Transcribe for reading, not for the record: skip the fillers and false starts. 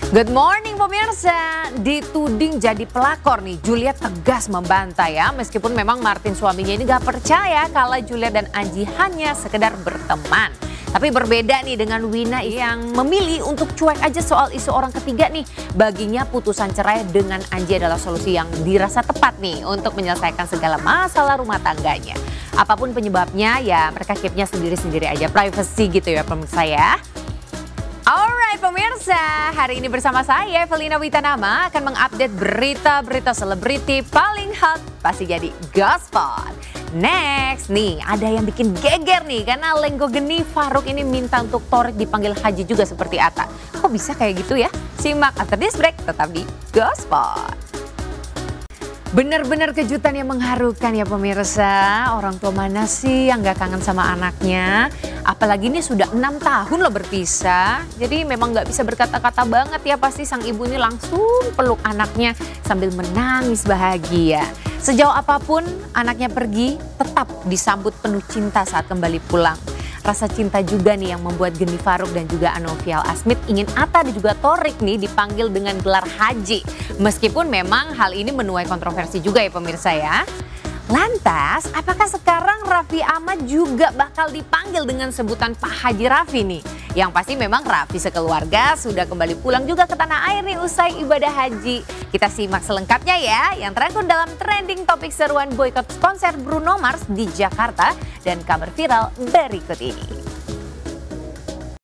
Good morning pemirsa, dituding jadi pelakor nih, Juliet tegas membantah ya. Meskipun memang Martin suaminya ini gak percaya kalau Juliet dan Anji hanya sekedar berteman. Tapi berbeda nih dengan Wina yang memilih untuk cuek aja soal isu orang ketiga nih. Baginya putusan cerai dengan Anji adalah solusi yang dirasa tepat nih untuk menyelesaikan segala masalah rumah tangganya. Apapun penyebabnya ya mereka keepnya sendiri-sendiri aja, privacy gitu ya pemirsa ya. Alright pemirsa, hari ini bersama saya Evelina Witanama akan mengupdate berita-berita selebriti paling hot pasti jadi Gospot. Next nih ada yang bikin geger nih karena Lenggo Geni Faruk ini minta untuk Torik dipanggil Haji juga seperti Atta. Kok bisa kayak gitu ya? Simak after this break tetap di Gospot. Benar-benar kejutan yang mengharukan ya pemirsa. Orang tua mana sih yang gak kangen sama anaknya? Apalagi ini sudah 6 tahun loh berpisah. Jadi memang gak bisa berkata-kata banget ya. Pasti sang ibu ini langsung peluk anaknya sambil menangis bahagia. Sejauh apapun anaknya pergi tetap disambut penuh cinta saat kembali pulang. Rasa cinta juga nih yang membuat Geni Faruk dan juga Anovial Asmit ingin Atta dan juga Torik nih dipanggil dengan gelar Haji. Meskipun memang hal ini menuai kontroversi juga ya pemirsa ya. Lantas apakah sekarang Raffi Ahmad juga bakal dipanggil dengan sebutan Pak Haji Raffi nih? Yang pasti memang Raffi sekeluarga sudah kembali pulang juga ke tanah air nih usai ibadah haji. Kita simak selengkapnya ya yang terangkum dalam trending topik seruan boykot konser Bruno Mars di Jakarta dan kabar viral berikut ini.